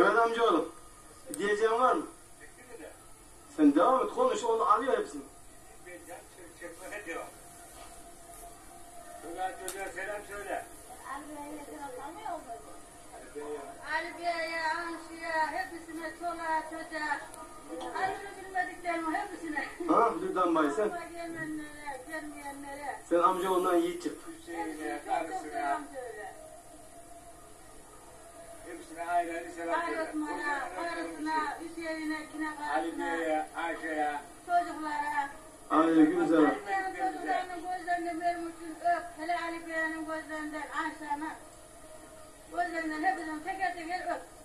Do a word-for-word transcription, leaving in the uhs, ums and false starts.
Evet amcaoğlum. Diyeceğin var mı? Sen devam et, konuş, onu alıyor hepsini. Çekmene devam. Çocuğa çocuğa selam söyle. Ali Bey'e, Anşi'ye, hepsine, çoluğa, çocuğa, adını bilmediklerime hepsine. Ha, Lübdan Bay sen? Gelmeyenlere, gelmeyenlere. Sen amcaoğlundan yiğit çık. Hüseyin'e, karısına, hepsine ayrı ayrı selam söyle. Karısına, karısına, Hüseyin'e, kine Ali karısına, Bey'e, Ayşe'ye. çocuklara. Aleyküm selam. Ali Bey'in çocuklarının gözlerinden benim için öp. Hele Ali Bey'in gözlerinden, Anşa'nın gözlerinden hepsinden teker teker öp.